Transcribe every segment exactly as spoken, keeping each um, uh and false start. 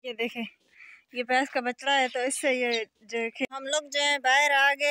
ये देखे ये भैंस का बछड़ा है, तो इससे ये देखे हम लोग जो है बाहर आ गए।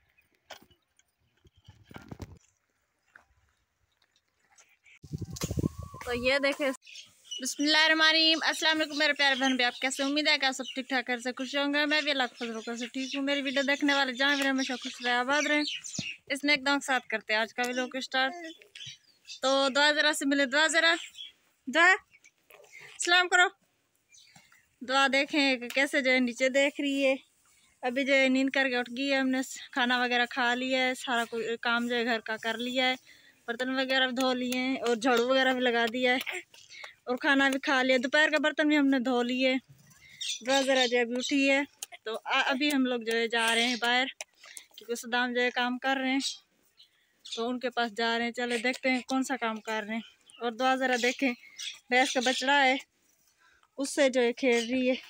तो ये देखे बिस्मिल्लाहिर्रहमानिर्रहीम, अस्सलाम वालेकुम मेरे प्यारे बहन भी, आप कैसे? उम्मीद है कि आप सब ठीक ठाक कर से खुश होंगे। मैं भी अल्लाह के फजल कर से ठीक हूँ। मेरी वीडियो देखने वाले जहाँ भी हमेशा खुश रहे, आबाद रहे। इसने एकदम साथ करते हैं आज का वीडियो को स्टार्ट। तो दुआ जरा से मिले, दुआ जरा दुआ सलाम करो, दुआ देखें कैसे जो है नीचे देख रही है। अभी जो है नींद करके उठ गई है, हमने खाना वगैरह खा लिया है, सारा कोई काम जो है घर का कर लिया है, बर्तन वगैरह भी धो लिए हैं और झाड़ू वगैरह भी लगा दिया है और खाना भी खा लिया। दोपहर का बर्तन भी हमने धो लिए। दुआ जरा जो अभी उठी है, तो आ, अभी हम लोग जो है जा रहे हैं बाहर, क्योंकि सदाम जो है काम कर रहे हैं, तो उनके पास जा रहे हैं। चले देखते हैं कौन सा काम कर रहे हैं। और दुआ जरा देखें भैंस का बछड़ा है, उससे जो है खेल रही है।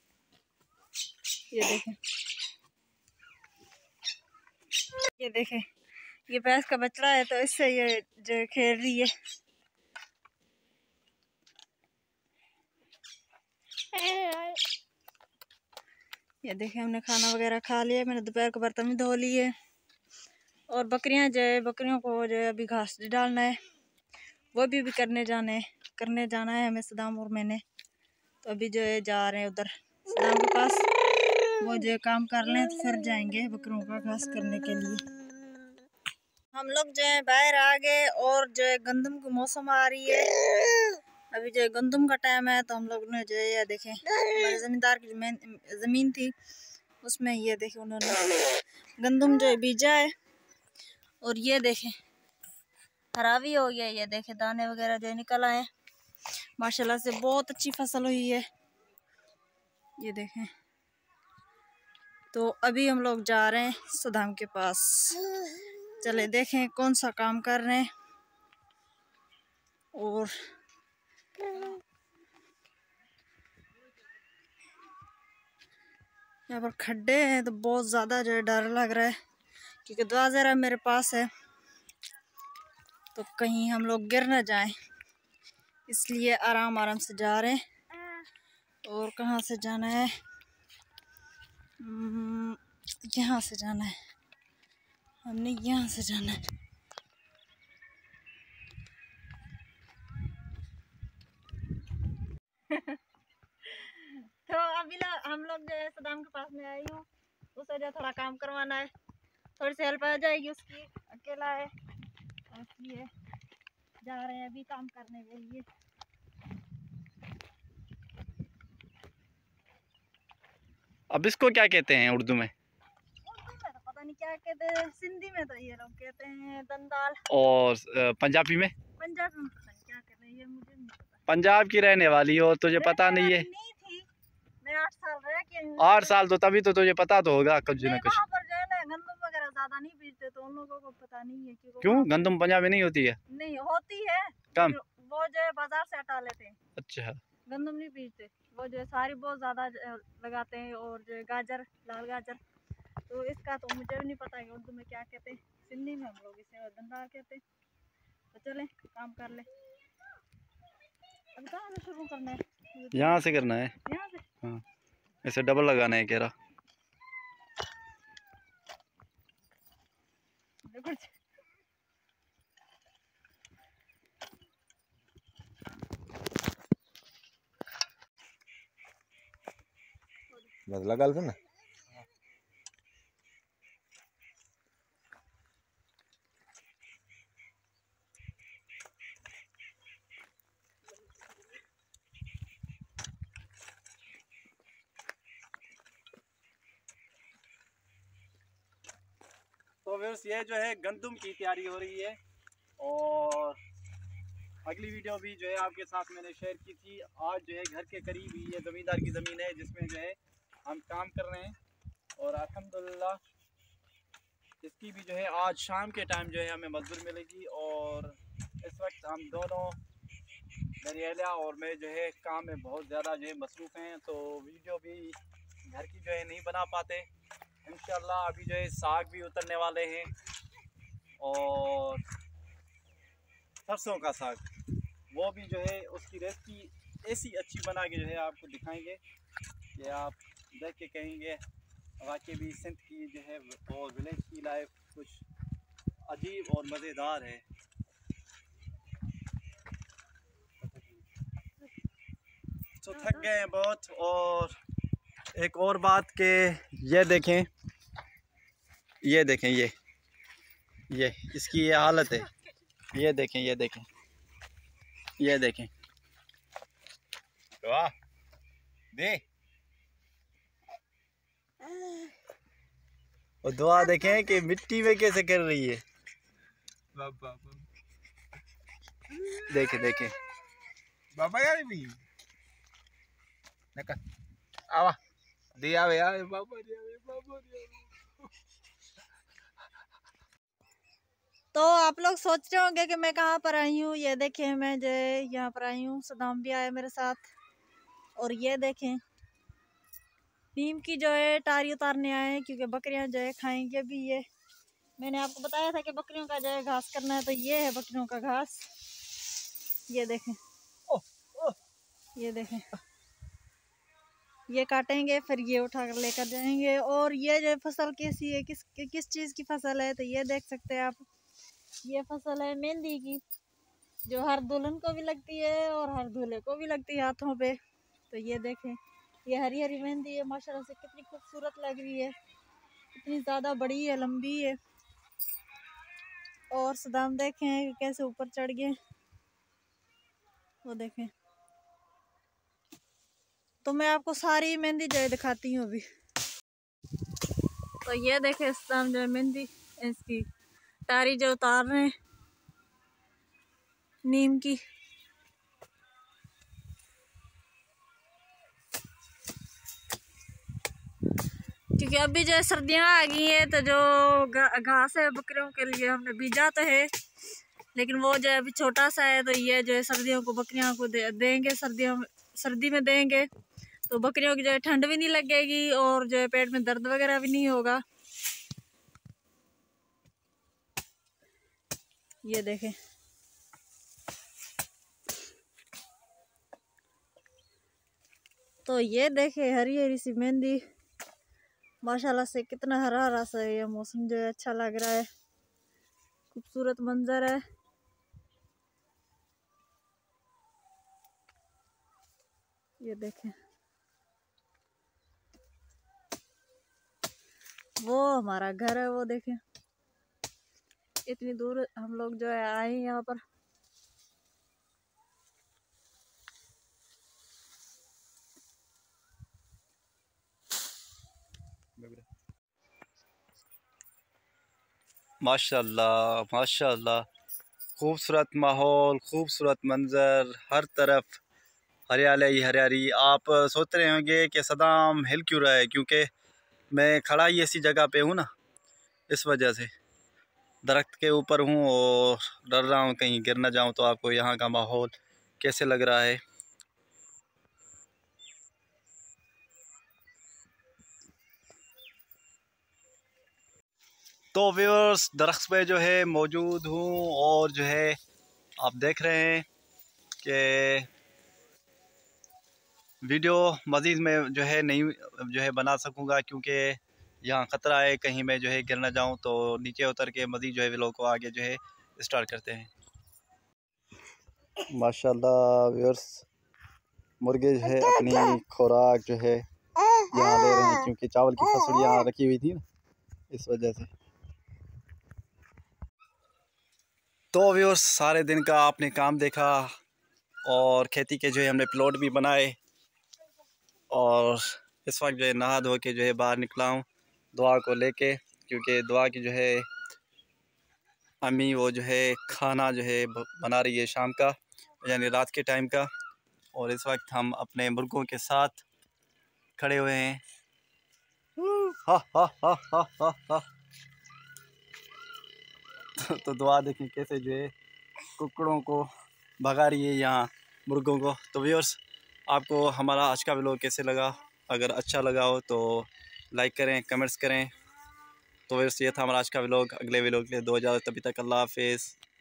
ये देखें ये देखें ये भैंस का बछड़ा है, तो इससे ये जो है खेल रही है। ये देखें हमने खाना वगैरह खा लिया, मैंने दोपहर को बर्तन भी धो लिए। और बकरियां जो है बकरियों को जो है अभी घास डालना है, वो भी, भी करने जाने करने जाना है हमें, सदाम और मैंने। तो अभी जो है जा रहे हैं उधर सदाम के पास, वो जो है काम कर लें तो फिर जाएंगे बकरियों का घास करने के लिए। हम लोग जो है बाहर आ गए और जो है गंदम की मौसम आ रही है। अभी जो है गंदम का टाइम है, तो हम लोग ने जो है ये देखें हमारे ज़मींदार की जमीन ज़मीन थी, उसमें ये देखें उन्होंने गंदम जो है बीजा है। और ये देखें खराबी हो गया, ये देखें दाने वगैरह जो निकल आए, माशाल्लाह से बहुत अच्छी फसल हुई है। ये देखें, तो अभी हम लोग जा रहे हैं सदाम के पास। चले देखें कौन सा काम कर रहे हैं। और यहाँ पर खड्डे हैं, तो बहुत ज़्यादा जो है डर लग रहा है, क्योंकि दुआ ज़रा मेरे पास है, तो कहीं हम लोग गिर ना जाएं, इसलिए आराम आराम से जा रहे हैं। और कहाँ से जाना है? यहाँ से जाना है, हमने यहाँ से जाना है। तो अभी हम लोग जो है सदाम के पास में आई हूँ, उसे जो थोड़ा काम करवाना है, थोड़ी सी हेल्प आ जाएगी उसकी, अकेला है इसलिए जा रहे हैं अभी काम करने के लिए। अब इसको क्या कहते हैं उर्दू में? उर्दू में तो पता नहीं क्या कहते हैं, सिंधी में तो ये लोग कहते हैं दंदाल। और पंजाबी में? पंजाबी में पता नहीं क्या कहते हैं, ये मुझे नहीं पता। पंजाब की रहने वाली हो, तुझे पता नहीं है? नहीं थी, मैं आठ साल रह के हूँ। आठ साल तो तभी तो तुझे पता तो होगा कुछ न कुछ। वहाँ पर जो है ना गंदम वगैरह ज्यादा नहीं बीजते, तो उन लोगों को पता नहीं है। क्यों गंदम पंजाब में नहीं होती है? नहीं होती है, कम, वो जो है बाजार से हटा लेते हैं। अच्छा, गंदम नहीं बीजते, वो जो है सारी बहुत ज्यादा लगाते हैं। और जो है गाजर, लाल गाजर, तो इसका तो मुझे भी नहीं पता है उर्दू में क्या कहते हैं। सिंधी में हम लोग इसे दंदाल कहते हैं। तो चले काम कर ले। अब कहाँ से शुरू करना है? यहाँ से करना है, यहाँ से। हाँ, ऐसे डबल लगाना है कह रहा। बस लगा ना। तो व्यूअर्स ये जो है गंदम की तैयारी हो रही है, और अगली वीडियो भी जो है आपके साथ मैंने शेयर की थी। आज जो है घर के करीब ही ये ज़मींदार की ज़मीन है, जिसमें जो है हम काम कर रहे हैं। और अल्हम्दुलिल्लाह इसकी भी जो है आज शाम के टाइम जो है हमें मजदूर मिलेगी। और इस वक्त हम दोनों, मेरी अहलिया और मैं जो है काम में बहुत ज़्यादा जो है मसरूफ़ हैं, तो वीडियो भी घर की जो है नहीं बना पाते। इंशाल्लाह अभी जो है साग भी उतरने वाले हैं, और सरसों का साग, वो भी जो है उसकी रेसिपी ऐसी अच्छी बना के जो है आपको दिखाएंगे कि आप देख के कहेंगे वाकई भी सिंध की जो है और विलेज की लाइफ कुछ अजीब और मज़ेदार है। तो थक गए हैं बहुत। और एक और बात के ये देखें, ये देखें, ये ये इसकी ये हालत है। ये देखें, ये देखें, ये देखें। वाह दे और दुआ देखें कि मिट्टी में कैसे कर रही है। बाबा देखें देखें बाबा यार भी नका आवा दे आवे आवे बाबा दे आवे बाबा दे आवे। तो आप लोग सोच रहे होंगे कि मैं कहाँ पर आई हूँ। ये देखें, मैं जो यहाँ पर आई हूँ, सदाम भी आया मेरे साथ। और ये देखें, नीम की जो है टारी उतारने आए हैं, क्योंकि बकरियां जो है खाएंगे भी। ये मैंने आपको बताया था कि बकरियों का जो है घास करना है, तो ये है बकरियों का घास। ये देखें, ओ, ओ। ये देखें, ये काटेंगे फिर ये उठा कर लेकर जाएंगे। और ये जो फसल कैसी है, किस किस चीज़ की फसल है, तो ये देख सकते हैं आप। ये फसल है मेहंदी की, जो हर दुल्हन को भी लगती है और हर दूल्हे को भी लगती है हाथों पे। तो ये देखें, ये हरी हरी मेहंदी है, माशाल्लाह से कितनी खूबसूरत लग रही है, कितनी ज़्यादा बड़ी है, लंबी है। और सदाम देखें कैसे ऊपर चढ़ गए, वो देखें। तो मैं आपको सारी मेहंदी जो है दिखाती हूँ अभी। तो ये देखें सदाम जो है मेहंदी इसकी टारी जो उतार रहे हैं नीम की। क्योंकि अभी जो है सर्दियाँ आ गई हैं, तो जो घास है बकरियों के लिए हमने बीजा तो है, लेकिन वो जो है अभी छोटा सा है। तो ये जो है सर्दियों को बकरियों को दे, देंगे सर्दियों में, सर्दी में देंगे, तो बकरियों की जो है ठंड भी नहीं लगेगी और जो है पेट में दर्द वगैरह भी नहीं होगा। ये देखें, तो ये देखें हरी हरी सी मेहंदी, माशाल्लाह से कितना हरा हरा सा है। ये मौसम जो है अच्छा लग रहा है, खूबसूरत मंजर है। ये देखें, वो हमारा घर है, वो देखें। इतनी दूर हम लोग जो है आए यहाँ पर। माशाल्लाह माशाल्लाह, खूबसूरत माहौल, खूबसूरत मंजर, हर तरफ हरियाली ही हरियाली। आप सोच रहे होंगे कि सदाम हिल क्यों रहा है, क्योंकि मैं खड़ा ही ऐसी जगह पे हूँ ना, इस वजह से दरख्त के ऊपर हूँ और डर रहा हूँ कहीं गिर ना जाऊँ। तो आपको यहाँ का माहौल कैसे लग रहा है। तो व्यूअर्स, दरख्त पे जो है मौजूद हूँ और जो है आप देख रहे हैं कि वीडियो मज़ीद में जो है नहीं जो है बना सकूँगा, क्योंकि यहाँ ख़तरा है कहीं मैं जो है गिर ना जाऊँ। तो नीचे उतर के मज़ीद जो है व्लॉग को आगे जो है स्टार्ट करते हैं। माशाल्लाह व्यूअर्स, मुर्गे जो है अपनी खुराक जो है यहाँ ले रहे हैं, क्योंकि चावल की फसल यहाँ रखी हुई थी ना, इस वजह से। तो व्यूअर्स, सारे दिन का आपने काम देखा और खेती के जो है हमने प्लॉट भी बनाए, और इस वक्त जो है नहा धो के जो है बाहर निकला हूँ दुआ को लेके, क्योंकि दुआ की जो है अम्मी वो जो है खाना जो है बना रही है शाम का, यानी रात के टाइम का। और इस वक्त हम अपने मुर्गों के साथ खड़े हुए हैं। हा हा हा हा हा हा। तो दुआ देखें कैसे जो है कुकड़ों को भगा रही है यहाँ मुर्गों को। तो व्यूअर्स, आपको हमारा आज का व्लॉग कैसे लगा? अगर अच्छा लगा हो तो लाइक करें, कमेंट्स करें। तो व्यूअर्स, ये था हमारा आज का व्लॉग। अगले व्लॉग के लिए दो हज़ार, तभी तक अल्लाह हाफिज़।